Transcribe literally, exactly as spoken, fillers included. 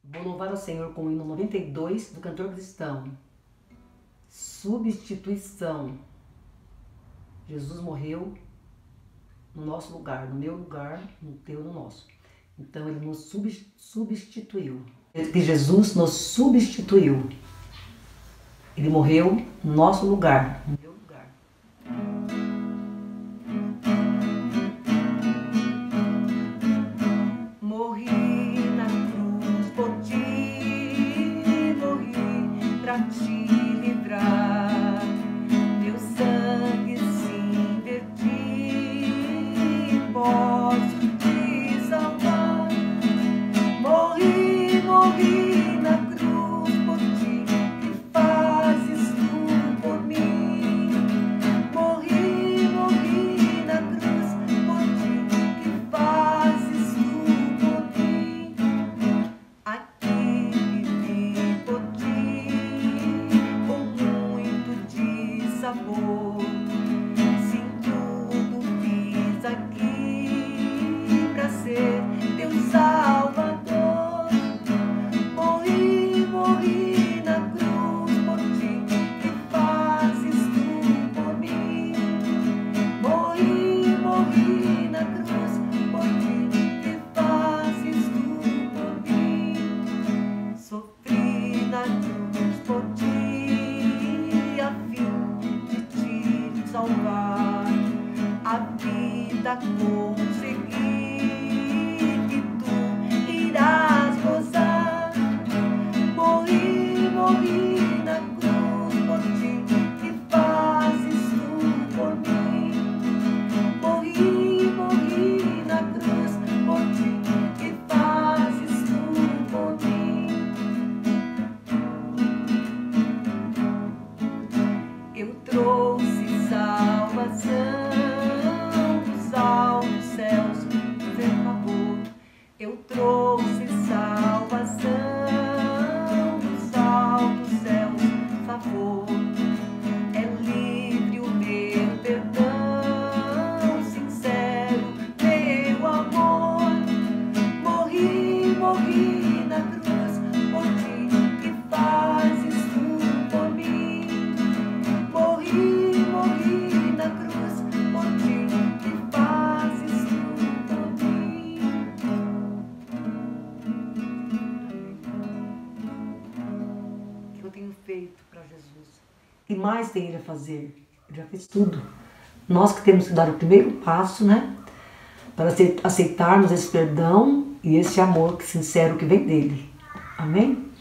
Vou louvar ao Senhor com o hino noventa e dois do cantor cristão. Substituição. Jesus morreu no nosso lugar, no meu lugar, no teu, no nosso. Então ele nos substituiu. Que Jesus nos substituiu. Ele morreu no nosso lugar, no meu lugar. Morri na cruz por ti, morri pra te livrar. Meu sangue sim verti, posso te salvar. Morri, morri na cruz por ti, que fazes tu por mim. Morri, morri na cruz por ti, que fazes tu por mim. Aqui vivi por ti, com muito de sabor. Sim, tudo fiz aqui pra ser teu Salvador. Morri, morri na cruz por ti, que fazes tu por mim. Morri, morri na cruz por ti, que fazes tu por mim. Sofri na cruz por ti, a fim de te salvar. A vida consegui, que tu irás gozar. Morri, morri na cruz por ti, que fazes tu por mim. Morri, morri na cruz por ti, que fazes tu por mim. Eu trouxe salvação dos altos céus, teu favor. Eu trouxe salvação dos altos céus, favor. É livre o meu perdão, sincero meu amor. Morri, morri na cruz por ti, que fazes tu por mim. Morri, morri na cruz por ti, que fazes tu por mim. O que eu tenho feito para Jesus? O que mais tem ele a fazer? Ele já fez tudo. Nós que temos que dar o primeiro passo, né? Para aceitarmos esse perdão e esse amor sincero que vem dele. Amém?